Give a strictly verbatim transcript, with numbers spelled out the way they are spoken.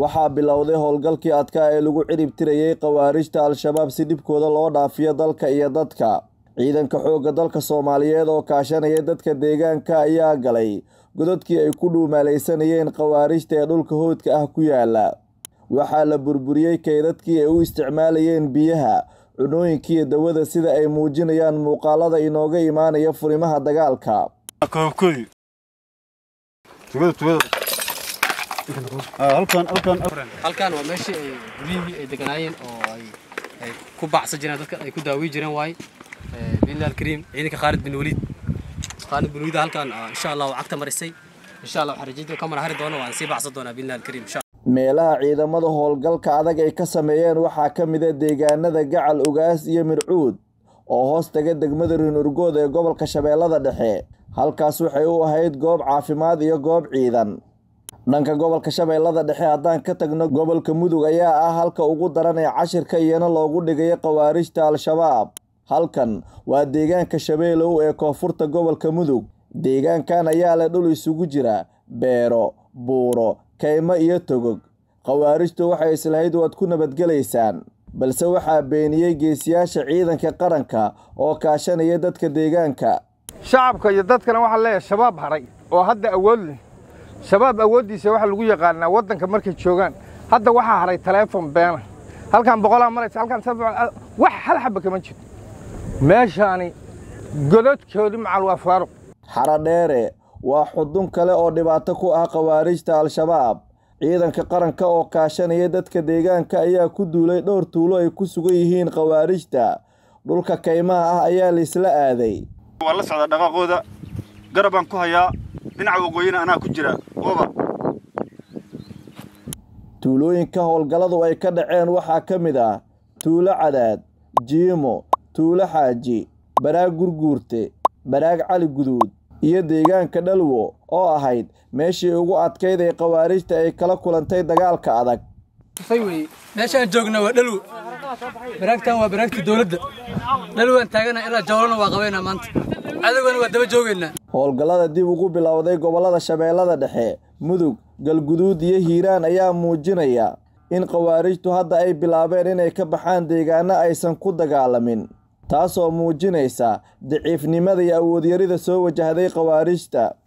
waxaa bilowday howlgalkii adkaa ee lagu cirib tirayay khawaarijta al-shabaab si dhibkooda loo dhaafiyo dalka iyo dadka. Ciidanka xoogga dalka Soomaaliyeed oo kaashanaya dadka deegaanka ayaa galay godadkii ay ku dhuumaalaysanayeen khawaarijta ee dhulka hoodka ah ku yaala. Waxaa la burburiyay kaydadkii ay u isticmaalayeen biyaha, cunooyinkii iyo dawada sida ay muujinayaan muuqaalada inooga imaanaya furimaha dagaalka. halkan halkan halkan waa meeshii ay guriyihii ay deganaayeen oo ay ay ku bacsan jireen dadka ay ku daawi jireen waay ee billaal kariim ciidanka Khalid bin Waliid Khalid bin Waliid halkan insha Allah wacagta marisay insha Allah xariijinta ka mar hari doono waan si bacsan doona billaal kariim insha meelaha ciidamada howlgalka adag ay ka sameeyeen waxaa ka mid ah deegaanada Gacal Ugaas iyo Mircuud oo hoos taga degmada Ruunurgood ee gobolka Shabeellada Dhexe. halkaas waxay u ahayd goob caafimaad iyo goob ciidan. dhanka gobolka Shabeellada Dhexe haddaan ka tagno gobolka Mudug ayaa ah halka ugu daran ee cashirka iyana loogu dhigay khawaarijta al-shabaab. halkan waa deegaanka Shabeelow ee koonfurta gobolka Mudug. deegaankan ayaa la dhul isugu jira beero, buuro, kaymo iyo togog. khawaarijtu waxay islahayd waad ku nabadgelaysaan, balse waxaa beeniyay geesiyaasha ciidanka qaranka oo kaashanaya dadka deegaanka. shacabka iyo dadkana waxa leeyahay shabaab haray oo hadda awood leh. shabaab awoodiisa waxa lagu yaqaanaa wadanka markay joogaan. hadda waxa haray telefoon beena halkan boqol maraysa halkan wax hal xabba kama jiro. meeshaani godadkoodi macal waa faaruq. Xaradheere waa xudun kale oo dhibaato ku ah khawaarijta al-shabaab. ciidanka qaranka oo kaashanaya dadka deegaanka ayaa ku duulay dhowr tuulo ay ku sugan yihiin khawaarijta. dhulka kaymaha ah ayaa la isla aaday. waa la socda dhaqaqooda garabaan ku hayaa dhinaca waqooyina anaa ku jira ooba. tuulooyinka howlgaladu ay ka dhaceen waxaa ka mid ah tuulo Cadaad, Jiimo, tuulo Xaaji, Baraag Gurguurte, Baraag Cali Guduud iyo deegaanka Dhalwo oo ahayd meeshii ugu adkayd ee khawaarijta ay kala kulantay dagaalka adag. fayway meeshaan joogna waa Dhalwo. baraagtan waa baraagtii dawladda. Dhalwo aan taagana ilaa Jawlana waa qabeena maanta. adaguna waa daba joogeena. howlgalada dib ugu bilowday gobolada Shabeellada Dhexe, Mudug, Galguduud iyo Hiiraan ayaa muujinaya in khawaarijtu hadda ay bilaabeen inay ka baxaan deegaano aysan ku dagaalamin, taasoo muujinaysa daciifnimada iyo awood yarida soo wajahday khawaarijta.